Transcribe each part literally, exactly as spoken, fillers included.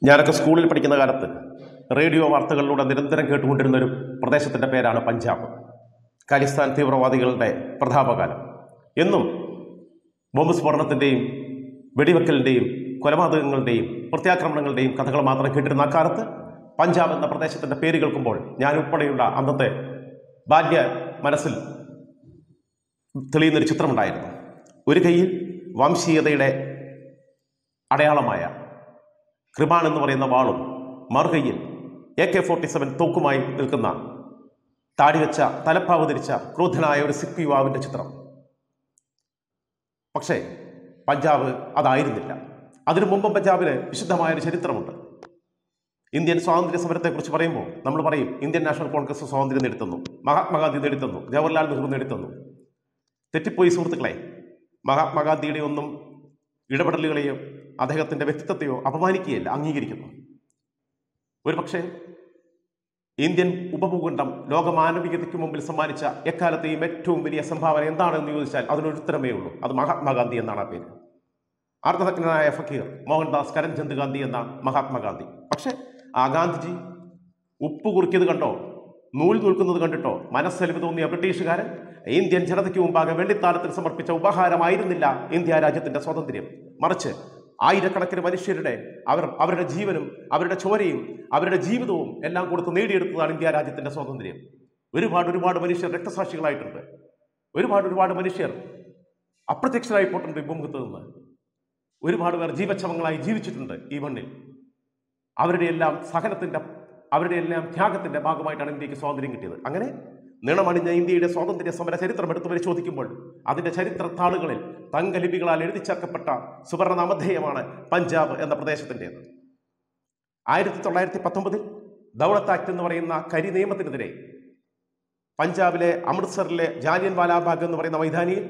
ഞാനൊക്കെ സ്കൂളിൽ പഠിക്കുന്ന കാലത്ത് റേഡിയോ വാർത്തകളിലൂടെ നിരന്തരം കേട്ടുകൊണ്ടിരുന്ന ഒരു പ്രദേശത്തിൻ്റെ പേരാണ് പഞ്ചാബ്. ഖാലിസ്ഥാൻ തീവ്രവാദികളുടെ പ്രതാപകാലം. എന്നും ബോംബ് സ്ഫോടനത്തിൻ്റെയും വെടിവെക്കലിൻ്റെയും കൊലപാതകങ്ങളുടെയും പ്രത്യാക്രമണങ്ങളുടെയും കഥകൾ മാത്രം കേട്ടിരുന്ന അക്കാലത്ത് പഞ്ചാബ് എന്ന പ്രദേശത്തിൻ്റെ പേര് കേൾക്കുമ്പോൾ ഞാൻ ഉൾപ്പെടെയുള്ള അന്നത്തെ ബാല്യ മനസ്സിൽ തെളിയുന്നൊരു ചിത്രമുണ്ടായിരുന്നു. ഒരു കൈയിൽ വംശീയതയുടെ അടയാളമായ കൃപാൺ എന്ന് പറയുന്ന വാളും മറുകൈയിൽ എ കെ ഫോർട്ടി സെവൻ തോക്കുമായി നിൽക്കുന്ന താടിവെച്ച തലപ്പാവ് ധരിച്ച ക്രോധനായ ഒരു സിഖ് യുവാവിൻ്റെ ചിത്രം. പക്ഷേ പഞ്ചാബ് അതായിരുന്നില്ല. അതിനു മുമ്പ് പഞ്ചാബിന് വിശുദ്ധമായൊരു ചരിത്രമുണ്ട്. ഇന്ത്യൻ സ്വാതന്ത്ര്യ സമരത്തെക്കുറിച്ച് പറയുമ്പോൾ നമ്മൾ പറയും ഇന്ത്യൻ നാഷണൽ കോൺഗ്രസ് സ്വാതന്ത്ര്യം നേടിത്തന്നു, മഹാത്മാഗാന്ധി നേടിത്തന്നു, ജവഹർലാൽ നെഹ്റു നേടിത്തന്നു. തെറ്റിപ്പോയി സുഹൃത്തുക്കളെ. മഹാത്മാഗാന്ധിയുടെ ഒന്നും ഇടപെടലുകളെയോ അദ്ദേഹത്തിൻ്റെ വ്യക്തിത്വത്തെയോ അപമാനിക്കുകയല്ല, അംഗീകരിക്കുന്നു. ഒരു പക്ഷേ ഇന്ത്യൻ ഉപഭൂഖണ്ഡം ലോകമാനവികതയ്ക്ക് മുമ്പിൽ സമ്മാനിച്ച എക്കാലത്തെയും ഏറ്റവും വലിയ സംഭാവന എന്താണെന്ന് ചോദിച്ചാൽ അതിനൊരു ഉത്തരമേ ഉള്ളൂ. അത് മഹാത്മാഗാന്ധി എന്നാണ് ആ പേര്. അർദ്ധനഗ്നനായ ഫക്കീർ മോഹൻദാസ് കരംചന്ദ് ഗാന്ധി എന്ന മഹാത്മാഗാന്ധി. പക്ഷേ ആ ഗാന്ധിജി ഉപ്പ് കുറിക്കിയത് കണ്ടോ, നൂൽ നിൽക്കുന്നത് കണ്ടിട്ടോ മനസ്സലിവ് തോന്നിയ ബ്രിട്ടീഷുകാരൻ ഇന്ത്യൻ ജനതയ്ക്ക് മുമ്പാകെ വെള്ളിത്താലത്തിൽ സമർപ്പിച്ച ഉപഹാരമായിരുന്നില്ല ഇന്ത്യ രാജ്യത്തിൻ്റെ സ്വാതന്ത്ര്യം. മറിച്ച് ആയിരക്കണക്കിന് മനുഷ്യരുടെ അവർ അവരുടെ ജീവനും അവരുടെ ചോരയും അവരുടെ ജീവിതവും എല്ലാം കൊടുത്ത് നേടിയെടുത്തതാണ് ഇന്ത്യ രാജ്യത്തിൻ്റെ സ്വാതന്ത്ര്യം. ഒരുപാട് ഒരുപാട് മനുഷ്യർ രക്തസാക്ഷികളായിട്ടുണ്ട്. ഒരുപാട് ഒരുപാട് മനുഷ്യർ അപ്രത്യക്ഷരായി പോയിട്ടുണ്ട് ഈ ഭൂമുഖത്ത് നിന്ന്. ഒരുപാട് പേർ ജീവച്ഛവങ്ങളായി ജീവിച്ചിട്ടുണ്ട് ഈ മണ്ണിൽ. അവരുടെ എല്ലാം സഹനത്തിൻ്റെ അവരുടെ എല്ലാം ത്യാഗത്തിൻ്റെ ഭാഗമായിട്ടാണ് ഇന്ത്യക്ക് സ്വാതന്ത്ര്യം കിട്ടിയത്. അങ്ങനെ നിണമണിഞ്ഞ ഇന്ത്യയുടെ സ്വാതന്ത്ര്യ സമര ചരിത്രം എടുത്തു പരിശോധിക്കുമ്പോൾ അതിൻ്റെ ചരിത്ര താളുകളിൽ തങ്കലിപികളാൽ എഴുതി ചേർക്കപ്പെട്ട സുവർണ നാമധേയമാണ് പഞ്ചാബ് എന്ന പ്രദേശത്തിൻ്റേത്. ആയിരത്തി തൊള്ളായിരത്തി പത്തൊമ്പതിൽ ദൗലത്ത് ആക്ട് എന്ന് പറയുന്ന കരി നിയമത്തിനെതിരെ പഞ്ചാബിലെ അമൃത്സറിലെ ജാലിയൻ വാലാബാഗ് എന്ന് പറയുന്ന മൈതാനിയിൽ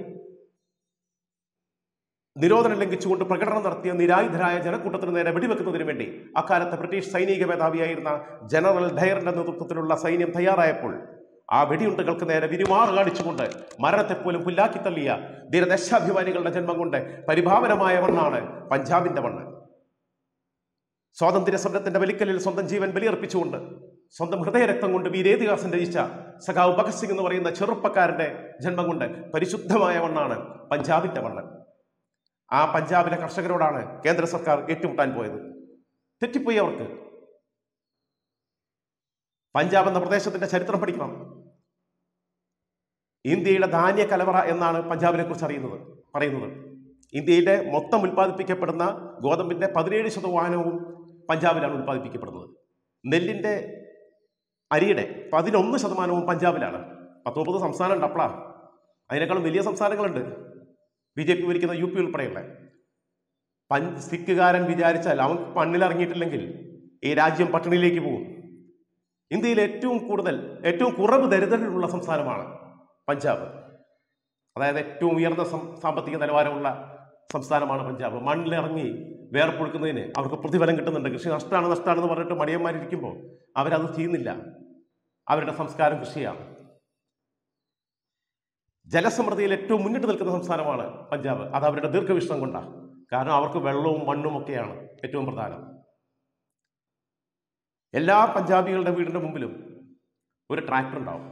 നിരോധനം ലംഘിച്ചുകൊണ്ട് പ്രകടനം നടത്തിയ നിരായുധരായ ജനക്കൂട്ടത്തിന് നേരെ വെടിവെക്കുന്നതിന് വേണ്ടി അക്കാലത്തെ ബ്രിട്ടീഷ് സൈനിക മേധാവിയായിരുന്ന ജനറൽ ഡയറിന്റെ നേതൃത്വത്തിലുള്ള സൈന്യം തയ്യാറായപ്പോൾ ആ വെടിയുണ്ടകൾക്ക് നേരെ വിരുമാറ് കാണിച്ചുകൊണ്ട് മരണത്തെപ്പോലും പുല്ലാക്കി തള്ളിയ ധീരദേശാഭിമാനികളുടെ ജന്മം കൊണ്ട് പരിഭാവനമായ മണ്ണാണ് പഞ്ചാബിന്റെ മണ്ണ്. സ്വാതന്ത്ര്യ സമരത്തിന്റെ വലിക്കലിൽ സ്വന്തം ജീവൻ ബലിയർപ്പിച്ചുകൊണ്ട് സ്വന്തം ഹൃദയരക്തം കൊണ്ട് വീരേതിഹാസം രചിച്ച സഖാവ് ഭഗത് സിംഗ് എന്ന് പറയുന്ന ചെറുപ്പക്കാരന്റെ ജന്മം കൊണ്ട് പരിശുദ്ധമായ മണ്ണാണ് പഞ്ചാബിന്റെ മണ്ണ്. ആ പഞ്ചാബിലെ കർഷകരോടാണ് കേന്ദ്ര സർക്കാർ ഏറ്റുമുട്ടാൻ പോയത്. തെറ്റിപ്പോയി അവർക്ക്. പഞ്ചാബ് എന്ന പ്രദേശത്തിന്റെ ചരിത്രം പഠിക്കണം. ഇന്ത്യയുടെ ധാന്യ കലവറ എന്നാണ് പഞ്ചാബിനെ കുറിച്ച് അറിയുന്നത് പറയുന്നത്. ഇന്ത്യയിലെ മൊത്തം ഉൽപ്പാദിപ്പിക്കപ്പെടുന്ന ഗോതമ്പിന്റെ പതിനേഴ് ശതമാനവും പഞ്ചാബിലാണ് ഉൽപ്പാദിപ്പിക്കപ്പെടുന്നത്. നെല്ലിന്റെ അരിയുടെ പതിനൊന്ന് ശതമാനവും പഞ്ചാബിലാണ്. പത്ത് മുപ്പത് സംസ്ഥാനം ഉണ്ട്. അപ്പളാ അതിനേക്കാളും വലിയ സംസ്ഥാനങ്ങളുണ്ട് ബി ജെ പി ഭരിക്കുന്ന യു പി ഉൾപ്പെടെയുള്ള. പഞ്ച് സിഖുകാരൻ വിചാരിച്ചാൽ അവൻ മണ്ണിലിറങ്ങിയിട്ടില്ലെങ്കിൽ ഈ രാജ്യം പട്ടിണിയിലേക്ക് പോകും. ഇന്ത്യയിൽ ഏറ്റവും കൂടുതൽ ഏറ്റവും കുറവ് ദരിദ്രരുള്ള സംസ്ഥാനമാണ് പഞ്ചാബ്. അതായത് ഏറ്റവും ഉയർന്ന സാമ്പത്തിക നിലവാരമുള്ള സംസ്ഥാനമാണ് പഞ്ചാബ്. മണ്ണിലിറങ്ങി വേർപ്പൊഴുക്കുന്നതിന് അവർക്ക് പ്രതിഫലം കിട്ടുന്നുണ്ട്. കൃഷി നഷ്ടമാണ് നഷ്ടമാണെന്ന് പറഞ്ഞിട്ട് മടിയന്മാരിയ്ക്കുമ്പോൾ അവരത് ചെയ്യുന്നില്ല. അവരുടെ സംസ്കാരം കൃഷിയാണ്. ജലസമൃദ്ധിയിൽ ഏറ്റവും മുന്നിട്ട് നിൽക്കുന്ന സംസ്ഥാനമാണ് പഞ്ചാബ്. അത് അവരുടെ ദീർഘവീക്ഷണം കൊണ്ടാണ്. കാരണം അവർക്ക് വെള്ളവും മണ്ണും ഒക്കെയാണ് ഏറ്റവും പ്രധാനം. എല്ലാ പഞ്ചാബികളുടെ വീടിൻ്റെ മുമ്പിലും ഒരു ട്രാക്ടർ ഉണ്ടാവും.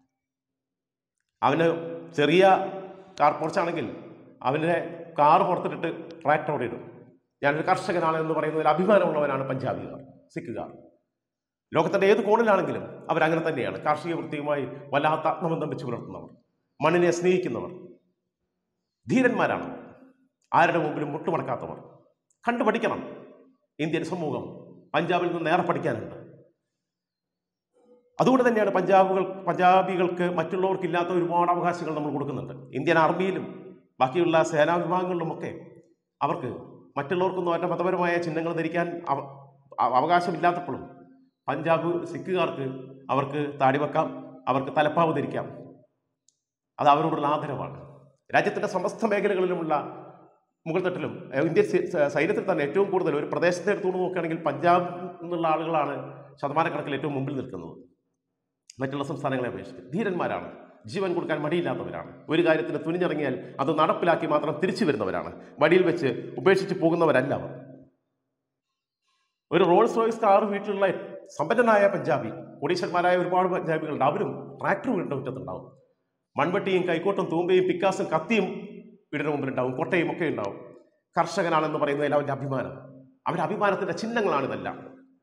അവന് ചെറിയ കാർ പോർച്ചാണെങ്കിൽ അവൻ്റെ കാർ പുറത്തിട്ടിട്ട് ട്രാക്ടർ അവിടെ ഇടും. ഞാനൊരു കർഷകനാണ് എന്ന് പറയുന്നതിൽ അഭിമാനമുള്ളവരാണ് പഞ്ചാബികൾ, സിഖുകാർ. ലോകത്തിൻ്റെ ഏത് കോണിലാണെങ്കിലും അവരങ്ങനെ തന്നെയാണ്. കാർഷിക വൃത്തിയുമായി വല്ലാത്ത ആത്മബന്ധം വെച്ച് പുലർത്തുന്നവർ, മണ്ണിനെ സ്നേഹിക്കുന്നവർ, ധീരന്മാരാണ്. ആരുടെ മുമ്പിലും മുട്ടുമടക്കാത്തവർ. കണ്ടുപഠിക്കണം. ഇന്ത്യൻ സമൂഹം പഞ്ചാബിൽ നിന്ന് ഏറെ പഠിക്കാനുണ്ട്. അതുകൊണ്ട് തന്നെയാണ് പഞ്ചാബുകൾ പഞ്ചാബികൾക്ക് മറ്റുള്ളവർക്കില്ലാത്ത ഒരുപാട് അവകാശങ്ങൾ നമ്മൾ കൊടുക്കുന്നുണ്ട്. ഇന്ത്യൻ ആർമിയിലും ബാക്കിയുള്ള സേനാ വിഭാഗങ്ങളിലുമൊക്കെ അവർക്ക് മറ്റുള്ളവർക്കൊന്നും അവരുടെ മതപരമായ ചിഹ്നങ്ങൾ ധരിക്കാൻ അവകാശമില്ലാത്തപ്പോഴും പഞ്ചാബ് സിഖുകാർക്ക് അവർക്ക് താടി വെക്കാം, അവർക്ക് തലപ്പാവ് ധരിക്കാം. അത് അവരോടുള്ള ആദരവാണ്. രാജ്യത്തിൻ്റെ സമസ്ത മേഖലകളിലുമുള്ള മുകൾ തട്ടിലും ഇന്ത്യൻ സൈന്യത്തിൽ തന്നെ ഏറ്റവും കൂടുതൽ ഒരു പ്രദേശത്തെ എടുത്തുകൊണ്ട് നോക്കുകയാണെങ്കിൽ പഞ്ചാബ് എന്നുള്ള ആളുകളാണ് ശതമാനക്കണക്കിൽ ഏറ്റവും മുമ്പിൽ നിൽക്കുന്നത്. മറ്റുള്ള സംസ്ഥാനങ്ങളെ അപേക്ഷിച്ച് ധീരന്മാരാണ്. ജീവൻ കൊടുക്കാൻ മടിയില്ലാത്തവരാണ്. ഒരു കാര്യത്തിന് തുനിഞ്ഞിറങ്ങിയാൽ അത് നടപ്പിലാക്കി മാത്രം തിരിച്ചു വരുന്നവരാണ്. വടിയിൽ വെച്ച് ഉപേക്ഷിച്ച് പോകുന്നവരല്ല അവർ. ഒരു റോൾസ് റോയ്സ് കാർ വീട്ടിലുള്ള സമ്പന്നനായ പഞ്ചാബി, കോടീശ്വരന്മാരായ ഒരുപാട് പഞ്ചാബികളുണ്ട്. അവരും ട്രാക്ടർ വീടിൻ്റെ മുറ്റത്തുണ്ടാവും. മൺവെട്ടിയും കൈക്കോട്ടും തൂമ്പയും പിക്കാസും കത്തിയും വീടിന് മുമ്പിലുണ്ടാവും. കൊട്ടയും ഒക്കെ ഉണ്ടാവും. കർഷകനാണെന്ന് പറയുന്നതിൽ അവൻ്റെ അഭിമാനം, അവൻ്റെ അഭിമാനത്തിൻ്റെ ചിഹ്നങ്ങളാണിതെല്ലാം.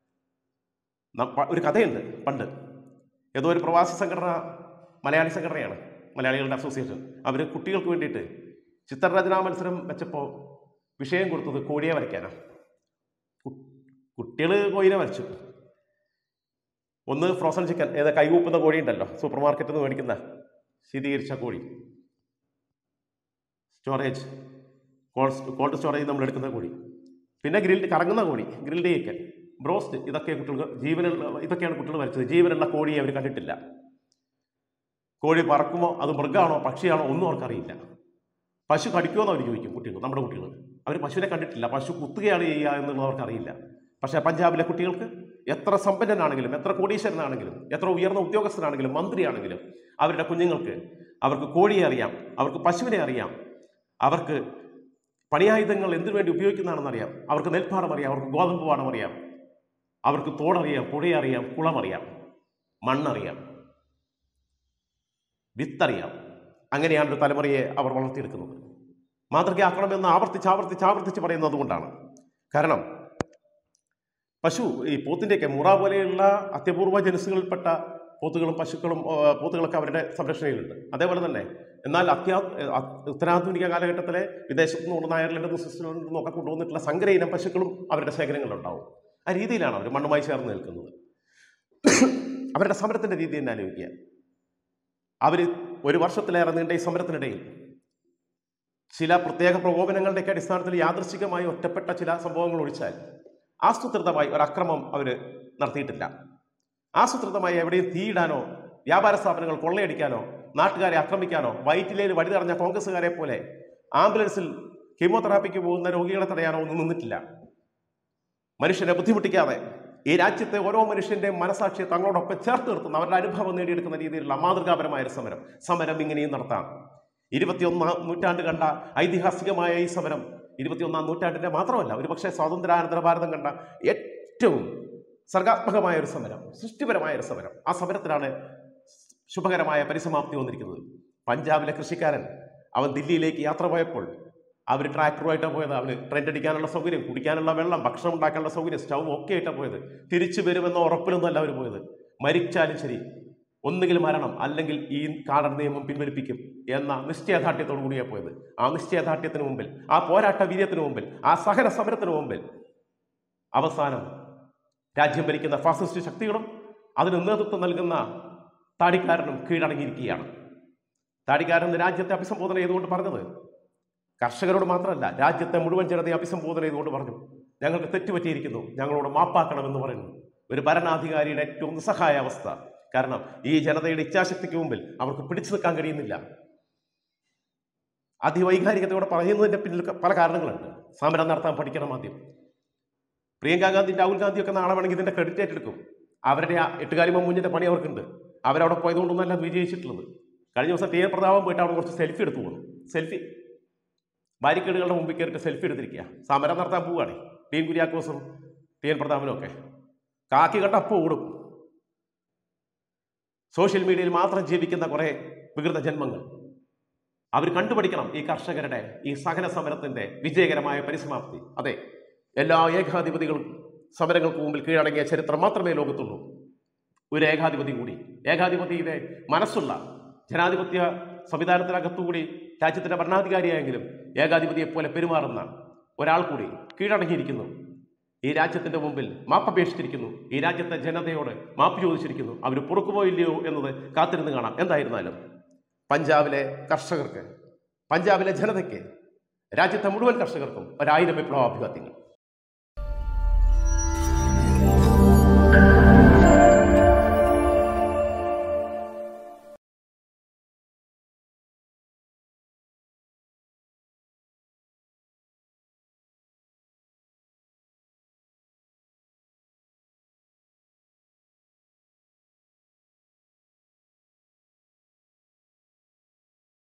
ഒരു കഥയുണ്ട്. പണ്ട് ഏതോ ഒരു പ്രവാസി സംഘടന, മലയാളി സംഘടനയാണ്, മലയാളികളുടെ അസോസിയേഷൻ, അവർ കുട്ടികൾക്ക് വേണ്ടിയിട്ട് ചിത്രരചനാ മത്സരം വെച്ചപ്പോൾ വിഷയം കൊടുത്തത് കോഴിയെ വരയ്ക്കാനാണ്. കുട്ടികൾ കോഴിനെ വരച്ചു. ഒന്ന് ഫ്രോസൺ ചിക്കൻ, ഏതാ കൈകൂപ്പുന്ന കോഴി ഉണ്ടല്ലോ, സൂപ്പർ മാർക്കറ്റിൽ നിന്ന് മേടിക്കുന്ന ശീതീകരിച്ച കോഴി, സ്റ്റോറേജ് കോൾഡ് കോൾഡ് സ്റ്റോറേജ് നമ്മൾ എടുക്കുന്ന കോഴി, പിന്നെ ഗ്രിൽഡ് കറങ്ങുന്ന കോഴി, ഗ്രിൽഡ് ചിക്കൻ, ബ്രോസ്റ്റ്, ഇതൊക്കെ കുട്ടികൾ ജീവനുള്ള ഇതൊക്കെയാണ് കുട്ടികൾ വരച്ചത്. ജീവനുള്ള കോഴിയെ അവർ കണ്ടിട്ടില്ല. കോഴി പറക്കുമോ, അത് മൃഗമാണോ പക്ഷിയാണോ ഒന്നും അവർക്കറിയില്ല. പശു കടിക്കുമോ എന്ന് അവർ ചോദിക്കും കുട്ടികൾ, നമ്മുടെ കുട്ടികൾ. അവർ പശുവിനെ കണ്ടിട്ടില്ല. പശു കുത്തുകയാണ് ചെയ്യുക എന്നുള്ളത് അവർക്കറിയില്ല. പക്ഷേ പഞ്ചാബിലെ കുട്ടികൾക്ക് എത്ര സമ്പന്നനാണെങ്കിലും, എത്ര കോടീശ്വരനാണെങ്കിലും, എത്ര ഉയർന്ന ഉദ്യോഗസ്ഥനാണെങ്കിലും, മന്ത്രിയാണെങ്കിലും, അവരുടെ കുഞ്ഞുങ്ങൾക്ക് അവർക്ക് കോഴിയെ അറിയാം, അവർക്ക് പശുവിനെ അറിയാം, അവർക്ക് പണിയായുധങ്ങൾ എന്തിനു വേണ്ടി ഉപയോഗിക്കുന്നതാണെന്ന് അറിയാം, അവർക്ക് നെൽപ്പാടം അറിയാം, അവർക്ക് ഗോതമ്പ് പാടം അറിയാം, അവർക്ക് തോടറിയാം, പുഴയറിയാം, കുളമറിയാം, മണ്ണറിയാം, വിത്തറിയാം. അങ്ങനെയാണ് ഒരു തലമുറയെ അവർ വളർത്തിയെടുക്കുന്നത്. മാതൃകയാക്കണമെന്ന് ആവർത്തിച്ച് ആവർത്തിച്ച് ആവർത്തിച്ച് പറയുന്നത് കൊണ്ടാണ്. കാരണം പശു, ഈ പോത്തിൻ്റെയൊക്കെ മുറ പോലെയുള്ള അത്യപൂർവ ജനുസുകളിൽപ്പെട്ട പോത്തുകളും പശുക്കളും പോത്തുകളൊക്കെ അവരുടെ സംരക്ഷണയിലുണ്ട്. അതേപോലെ തന്നെ എന്നാൽ അത്യാ ഉത്തരാധുനിക കാലഘട്ടത്തിലെ വിദേശത്തു നിന്ന് കൊണ്ടുവന്ന അയർലൻഡിൽ നിന്ന് സ്വിറ്റ്സർലൻഡിൽ നിന്നൊക്കെ കൊണ്ടുവന്നിട്ടുള്ള സങ്കര ഇനം പശുക്കളും അവരുടെ ശേഖരങ്ങളിലുണ്ടാവും. ആ രീതിയിലാണ് അവർ മണ്ണുമായി ചേർന്ന് നിൽക്കുന്നത്. അവരുടെ സമരത്തിൻ്റെ രീതി തന്നെ ആലോചിക്കുക. അവർ ഒരു വർഷത്തിലേറെ നീണ്ട ഈ സമരത്തിനിടയിൽ ചില പ്രത്യേക പ്രകോപനങ്ങളുടെയൊക്കെ അടിസ്ഥാനത്തിൽ യാദൃശ്ചികമായി ഒറ്റപ്പെട്ട ചില സംഭവങ്ങൾ ഒഴിച്ചാൽ ആസൂത്രിതമായി ഒരക്രമം അവർ നടത്തിയിട്ടില്ല. ആസൂത്രിതമായി എവിടെയും തീയിടാനോ, വ്യാപാര സ്ഥാപനങ്ങൾ കൊള്ളയടിക്കാനോ, നാട്ടുകാരെ ആക്രമിക്കാനോ, വയറ്റിലേൽ വഴി നിറഞ്ഞ കോൺഗ്രസ്സുകാരെ പോലെ ആംബുലൻസിൽ കീമോതെറാപ്പിക്ക് പോകുന്ന രോഗികളെ തടയാനോ ഒന്നും നിന്നിട്ടില്ല. മനുഷ്യനെ ബുദ്ധിമുട്ടിക്കാതെ ഈ രാജ്യത്തെ ഓരോ മനുഷ്യൻ്റെയും മനസാക്ഷിയെ തങ്ങളോടൊപ്പം ചേർത്ത് നിർത്തുന്ന, അവരുടെ അനുഭവം നേടിയെടുക്കുന്ന രീതിയിലുള്ള മാതൃകാപരമായ ഒരു സമരം സമരം ഇങ്ങനെയും നടത്താം. ഇരുപത്തിയൊന്നാം നൂറ്റാണ്ട് കണ്ട ഐതിഹാസികമായ ഈ സമരം ഇരുപത്തിയൊന്നാം നൂറ്റാണ്ടിൻ്റെ മാത്രമല്ല, ഒരുപക്ഷെ സ്വാതന്ത്ര്യാനന്തര ഭാരതം കണ്ട ഏറ്റവും സർഗാത്മകമായ ഒരു സമരം, സൃഷ്ടിപരമായ ഒരു സമരം. ആ സമരത്തിലാണ് ശുഭകരമായ പരിസമാപ്തി വന്നിരിക്കുന്നത്. പഞ്ചാബിലെ കൃഷിക്കാരൻ അവൻ ദില്ലിയിലേക്ക് യാത്ര പോയപ്പോൾ അവർ ട്രാക്ടറുമായിട്ടാണ് പോയത്. അവന് ട്രെൻഡ് അടിക്കാനുള്ള സൗകര്യം, കുടിക്കാനുള്ള വെള്ളം, ഭക്ഷണം ഉണ്ടാക്കാനുള്ള സൗകര്യം, സ്റ്റൗ ഒക്കെ ആയിട്ടാണ് പോയത്. തിരിച്ചു വരുമെന്ന ഉറപ്പിലൊന്നുമല്ല അവർ പോയത്. മരിച്ചാലും ശരി, ഒന്നുകിൽ മരണം അല്ലെങ്കിൽ ഈ കാടൻ നിയമം പിൻവലിപ്പിക്കും എന്ന നിശ്ചയദാർഢ്യത്തോടു കൂടിയാണ് പോയത്. ആ നിശ്ചയദാർഢ്യത്തിന് മുമ്പിൽ, ആ പോരാട്ട വീര്യത്തിന് മുമ്പിൽ, ആ സഹന സമരത്തിന് മുമ്പിൽ അവസാനം രാജ്യം ഭരിക്കുന്ന ഫാസിസ്റ്റ് ശക്തികളും അതിന് നേതൃത്വം നൽകുന്ന താടിക്കാരനും കീഴടങ്ങിയിരിക്കുകയാണ്. താടിക്കാരൻ രാജ്യത്തെ അഭിസംബോധന ചെയ്തുകൊണ്ട് പറഞ്ഞത് കർഷകരോട് മാത്രമല്ല, രാജ്യത്തെ മുഴുവൻ ജനതയെ അഭിസംബോധന ചെയ്തുകൊണ്ട് പറഞ്ഞു, ഞങ്ങൾക്ക് തെറ്റുപറ്റിയിരിക്കുന്നു, ഞങ്ങളോട് മാപ്പാക്കണമെന്ന് പറയുന്നു. ഒരു ഭരണാധികാരിയുടെ ഏറ്റവും നിസ്സഹായ അവസ്ഥ. കാരണം ഈ ജനതയുടെ ഇച്ഛാശക്തിക്ക് മുമ്പിൽ അവർക്ക് പിടിച്ചു നിൽക്കാൻ കഴിയുന്നില്ല. അതിവൈകാരികതയോടെ പറയുന്നതിൻ്റെ പിന്നിൽ പല കാരണങ്ങളുണ്ട്. സമരം നടത്താൻ പഠിക്കണം ആദ്യം. പ്രിയങ്ക ഗാന്ധി, രാഹുൽ ഗാന്ധിയൊക്കെ നാളെ വേണമെങ്കിൽ ഇതിൻ്റെ ക്രെഡിറ്റ് ഏറ്റെടുക്കും. അവരുടെ ആ എട്ടുകാലി മമ്മൂഞ്ഞിൻ്റെ പണി അവർക്കുണ്ട്. അവരവിടെ പോയതുകൊണ്ടൊന്നല്ല വിജയിച്ചിട്ടുള്ളത്. കഴിഞ്ഞ ദിവസം ടി എൻ പ്രതാപം പോയിട്ട് അവിടെ കുറച്ച് സെൽഫി എടുത്തു പോകുന്നു. സെൽഫി ബാരിക്കേഡുകളുടെ മുമ്പിൽ കയറിയിട്ട് സെൽഫി എടുത്തിരിക്കുക. സമരം നടത്താൻ പോവുകയാണ് ടി എൻ കുര്യാക്കോസും ടി എൻ പ്രതാപനും ഒക്കെ. കാക്കി കണ്ട അപ്പോൾ ഓടും. സോഷ്യൽ മീഡിയയിൽ മാത്രം ജീവിക്കുന്ന കുറേ വികൃത ജന്മങ്ങൾ. അവർ കണ്ടുപഠിക്കണം ഈ കർഷകരുടെ ഈ സഹന സമരത്തിൻ്റെ വിജയകരമായ പരിസമാപ്തി. അതെ, എല്ലാ ഏകാധിപതികളും സമരങ്ങൾക്ക് മുമ്പിൽ കീഴടങ്ങിയ ചരിത്രം മാത്രമേ ലോകത്തുള്ളൂ. ഒരു ഏകാധിപതി കൂടി, ഏകാധിപതിയുടെ മനസ്സുള്ള, ജനാധിപത്യ സംവിധാനത്തിനകത്തുകൂടി രാജ്യത്തിൻ്റെ ഭരണാധികാരിയായെങ്കിലും ഏകാധിപതിയെപ്പോലെ പെരുമാറുന്ന ഒരാൾ കൂടി കീഴടങ്ങിയിരിക്കുന്നു. ഈ രാജ്യത്തിൻ്റെ മുമ്പിൽ മാപ്പപേക്ഷിച്ചിരിക്കുന്നു. ഈ രാജ്യത്തെ ജനതയോട് മാപ്പ് ചോദിച്ചിരിക്കുന്നു. അവർ പൊറുക്കുമോ ഇല്ലയോ എന്നത് കാത്തിരുന്ന് കാണാം. എന്തായിരുന്നാലും പഞ്ചാബിലെ കർഷകർക്ക്, പഞ്ചാബിലെ ജനതയ്ക്ക്, രാജ്യത്തെ മുഴുവൻ കർഷകർക്കും ഒരായിരം വിപ്ലവാഭിവാദ്യങ്ങൾ.